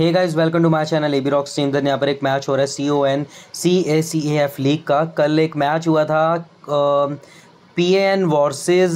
Hey guys, welcome to my channel AB rocks team. यहाँ पर एक मैच हो रहा है CONCACAF लीग का। कल एक मैच हुआ था PAN वर्सेस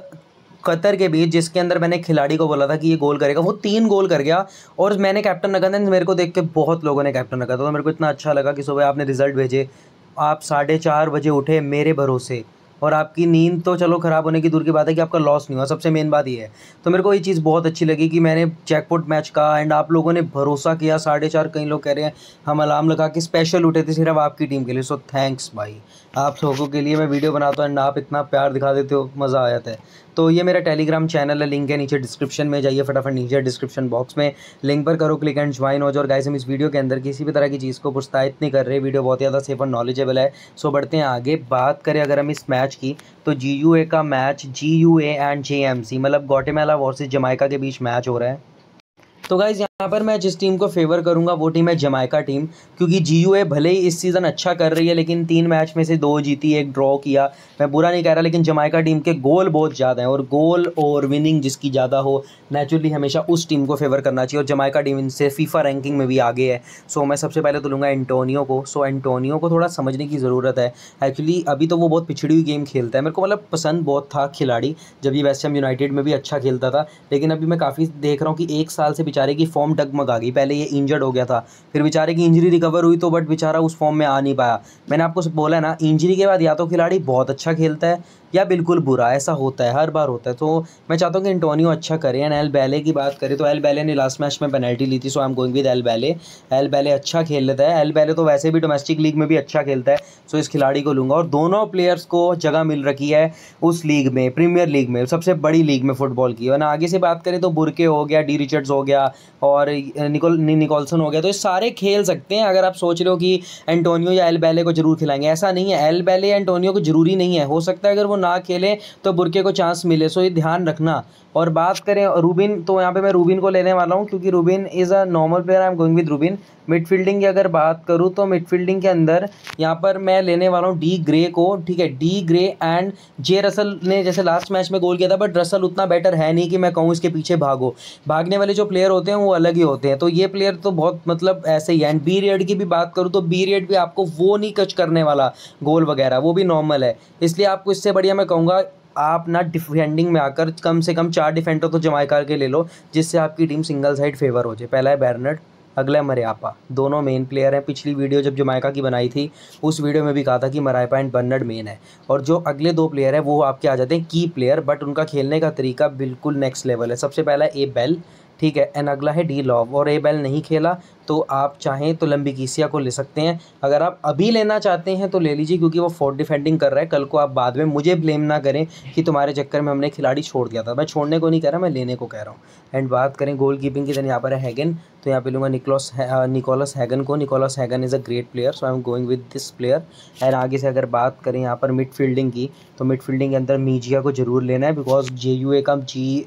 कतर के बीच, जिसके अंदर मैंने खिलाड़ी को बोला था कि ये गोल करेगा, वो 3 गोल कर गया। और मैंने कैप्टन रखा था। मेरे को देख के बहुत लोगों ने कैप्टन रखा था, तो मेरे को इतना अच्छा लगा कि सुबह आपने रिजल्ट भेजे, आप 4:30 बजे उठे मेरे भरोसे, और आपकी नींद तो चलो ख़राब होने की दूर की बात है कि आपका लॉस नहीं हुआ, सबसे मेन बात ये है। तो मेरे को ये चीज़ बहुत अच्छी लगी कि मैंने जैकपॉट मैच का एंड आप लोगों ने भरोसा किया। 4:30 कई लोग कह रहे हैं हम अलार्म लगा के स्पेशल उठे थे सिर्फ आपकी टीम के लिए। सो थैंक्स भाई, आप लोगों के लिए मैं वीडियो बनाता हूँ एंड आप इतना प्यार दिखा देते हो, मज़ा आ जाता है। तो ये मेरा टेलीग्राम चैनल है, लिंक है नीचे डिस्क्रिप्शन में, जाइए फटाफट नीचे डिस्क्रिप्शन बॉक्स में लिंक पर करो क्लिक एंड ज्वाइन हो जाओ। और गाइस, हम इस वीडियो के अंदर किसी भी तरह की चीज़ को प्रोत्साहित नहीं कर रहे, वीडियो बहुत ज़्यादा सेफ और नॉलेजेबल है। सो बढ़ते हैं आगे। बात करें अगर हम इस मैच की, तो GUA का मैच, GUA एंड JMC मतलब ग्वाटेमाला वर्सेस जमाइका के बीच मैच हो रहा है। तो गाइज़, यहाँ पर मैं जिस टीम को फेवर करूँगा वो टीम है जमाइका टीम, क्योंकि GUA भले ही इस सीज़न अच्छा कर रही है, लेकिन 3 मैच में से 2 जीती, 1 ड्रॉ किया। मैं बुरा नहीं कह रहा, लेकिन जमाइका टीम के गोल बहुत ज़्यादा हैं, और गोल और विनिंग जिसकी ज़्यादा हो, नेचुरली हमेशा उस टीम को फेवर करना चाहिए। और जमाइका टीम इनसे फीफा रैंकिंग में भी आगे है। सो मैं सबसे पहले तो लूँगा एंटोनियो को। सो एंटोनियो को थोड़ा समझने की ज़रूरत है। एक्चुअली अभी तो वो बहुत पिछड़ी हुई गेम खेलता है, मेरे को मतलब पसंद बहुत था खिलाड़ी, जब ये वेस्ट हैम यूनाइटेड में भी अच्छा खेलता था। लेकिन अभी मैं काफ़ी देख रहा हूँ कि 1 साल से बेचारे की फॉर्म डगमग आ गई। पहले ये इंजर्ड हो गया था, फिर बेचारे की इंजरी रिकवर हुई, तो बट बेचारा उस फॉर्म में आ नहीं पाया। मैंने आपको बोला है ना, इंजरी के बाद या तो खिलाड़ी बहुत अच्छा खेलता है या बिल्कुल बुरा, ऐसा होता है, हर बार होता है। तो मैं चाहता हूँ कि एंटोनियो अच्छा करे। एंड एल बैले की बात करें तो एल बैले ने लास्ट मैच में पेनल्टी ली थी, so I am going with El Bale. El Bale अच्छा खेल लेता है। एल बैले तो वैसे भी डोमेस्टिक लीग में भी अच्छा खेलता है, सो इस खिलाड़ी को लूँगा। और दोनों प्लेयर्स को जगह मिल रखी है उस लीग में, प्रीमियर लीग में, सबसे बड़ी लीग में फुटबॉल की। और आगे से बात करें तो बुरके हो गया, डी रिचर्ड्स हो गया, और निकोलसन हो गया, तो ये सारे खेल सकते हैं। अगर आप सोच रहे हो कि एंटोनियो या एल बैले को जरूर खिलाएंगे, ऐसा नहीं है। एल बैले या एंटोनियो को जरूरी नहीं है, हो सकता है अगर वो ना खेले तो बुरके को चांस मिले, सो ये ध्यान रखना। और बात करें रूबिन, तो यहाँ पे मैं रूबिन को लेने वाला हूँ, क्योंकि Rubin is a normal player, I am going with Rubin. Midfielding की अगर बात करूँ तो मिडफील्डिंग के अंदर यहाँ पर मैं लेने वाला हूँ डी ग्रे को। ठीक है, D Grey and J Russell ने जैसे लास्ट मैच में गोल किया था, बट रसल उतना बेटर है नहीं कि मैं कहूँ इसके पीछे भागो। भागने वाले जो प्लेयर होते हैं वो अलग ही होते हैं, तो ये प्लेयर तो बहुत मतलब ऐसे ही है। एंड बी रेड की भी बात करूँ तो बी रेड भी आपको वो नहीं कच करने वाला गोल वगैरह, वो भी नॉर्मल है। इसलिए आपको इससे बढ़िया मैं कहूँगा आप ना डिफेंडिंग में आकर कम से कम 4 डिफेंडर तो जमाइका के ले लो, जिससे आपकी टीम सिंगल साइड फेवर हो जाए। पहला है बेर्नर्ड, अगला है मरियापा। दोनों मेन प्लेयर हैं। पिछली वीडियो जब जमाइका की बनाई थी, उस वीडियो में भी कहा था कि मरियापा एंड बर्नर्ड मेन है, और जो अगले 2 प्लेयर हैं वो आपके आ जाते हैं की प्लेयर, बट उनका खेलने का तरीका बिल्कुल नेक्स्ट लेवल है। सबसे पहला है ए बेल, ठीक है, एंड अगला है डी लॉव। और ए बेल नहीं खेला तो आप चाहें तो लंबिकिसिया को ले सकते हैं। अगर आप अभी लेना चाहते हैं तो ले लीजिए, क्योंकि वो फोर्थ डिफेंडिंग कर रहा है। कल को आप बाद में मुझे ब्लेम ना करें कि तुम्हारे चक्कर में हमने खिलाड़ी छोड़ दिया था। मैं छोड़ने को नहीं कह रहा, मैं लेने को कह रहा हूँ। एंड बात करें गोल कीपिंग की, तो यहाँ पर है हैगन, तो यहाँ पे लूँगा निकोलस हैगन को। Nicholas Hagen is a great player, so I am going with this player. And आगे से अगर बात करें यहाँ पर मिडफील्डिंग की, तो मिडफील्डिंग के अंदर मीजिया को जरूर लेना है, बिकॉज JUA का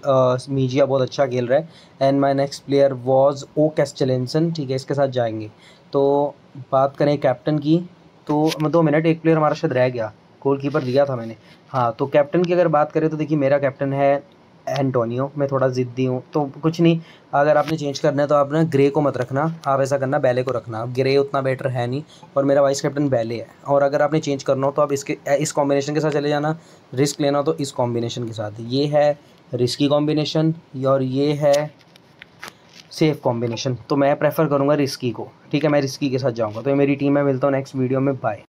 मीजिया बहुत अच्छा खेल रहा है। And my next player was O Castellanson, ठीक है, इसके साथ जाएंगे। तो बात करें कैप्टन की, तो 2 मिनट, एक प्लेयर हमारा शायद रह गया, गोलकीपर दिया था मैंने। हाँ, तो कैप्टन की अगर बात करें तो देखिए मेरा कैप्टन है एंटोनियो। मैं थोड़ा ज़िद्दी हूँ, तो कुछ नहीं, अगर आपने चेंज करना है तो आप ना ग्रे को मत रखना, आप ऐसा करना बैले को रखना। ग्रे उतना बेटर है नहीं, और मेरा वाइस कैप्टन बैले है। और अगर आपने चेंज करना हो तो आप इस कॉम्बिनेशन के साथ चले जाना, रिस्क लेना हो तो इस कॉम्बिनेशन के साथ। ये है रिस्की कॉम्बिनेशन और ये है सेफ कॉम्बिनेशन, तो मैं प्रेफर करूँगा रिस्की को। ठीक है, मैं रिस्की के साथ जाऊँगा। तो ये मेरी टीम है, मिलता हूँ नेक्स्ट वीडियो में, बाय।